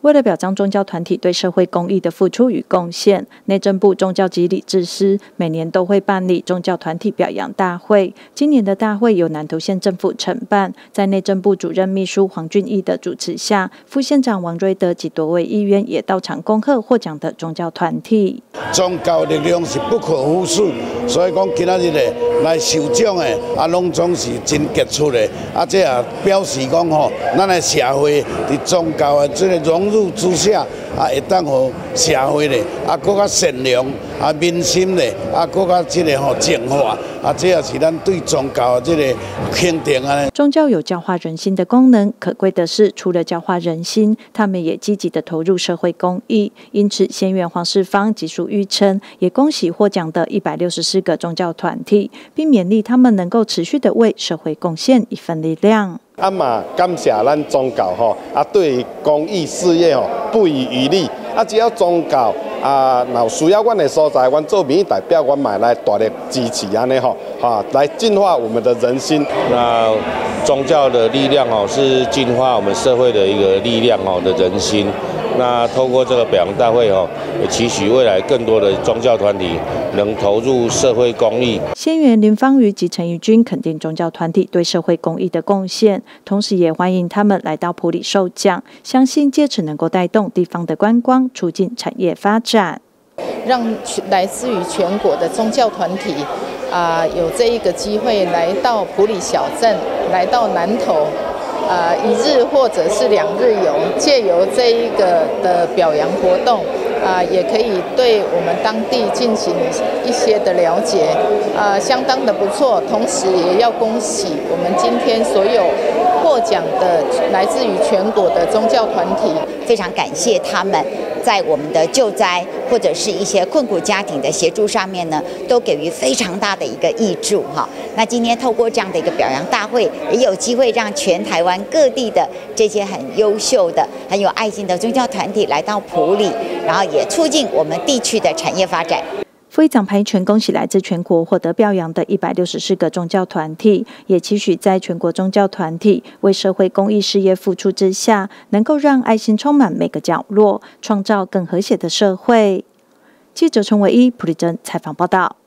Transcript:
为了表彰宗教团体对社会公益的付出与贡献，内政部宗教及礼制司每年都会办理宗教团体表扬大会。今年的大会由南投县政府承办，在内政部主任秘书黄俊义的主持下，副县长王瑞德及多位议员也到场恭贺获奖的宗教团体。 宗教力量是不可忽视，所以讲今仔日来受奖的拢总是真杰出的，这也表示讲咱的社会伫宗教的这个融入之下，会当互社会更较善良，民心更较这个净化，这也是咱对宗教的这个肯定啊。 宗教有教化人心的功能，可贵的是，除了教化人心，他们也积极的投入社会公益。因此，县院黄世芳及属玉琛也恭喜获奖的164个宗教团体，并勉励他们能够持续的为社会贡献一份力量。 嘛，感谢咱宗教对公益事业不遗余力。只要宗教若需要阮的所在，阮做民意代表，阮嘛来大力支持安尼来净化我们的人心。 那宗教的力量是净化我们社会的一个力量的人心。那透过这个表扬大会也期许未来更多的宗教团体能投入社会公益。 县员林芳瑜及陈怡君肯定宗教团体对社会公益的贡献，同时也欢迎他们来到埔里受奖，相信借此能够带动地方的观光，促进产业发展， 让来自于全国的宗教团体有这一个机会来到埔里小镇，来到南投。1日或者是2日游，借由这一个的表扬活动，也可以对我们当地进行一些的了解，相当的不错。同时也要恭喜我们今天所有获奖的来自于全国的宗教团体， 非常感谢他们在我们的救灾或者是一些困苦家庭的协助上面呢，都给予非常大的一个挹注那今天透过这样的一个表扬大会，也有机会让全台湾各地的这些很优秀的、很有爱心的宗教团体来到埔里，然后也促进我们地区的产业发展。 副议长排权恭喜来自全国获得表扬的164个宗教团体，也期许在全国宗教团体为社会公益事业付出之下，能够让爱心充满每个角落，创造更和谐的社会。记者陈伟一、埔里镇采访报道。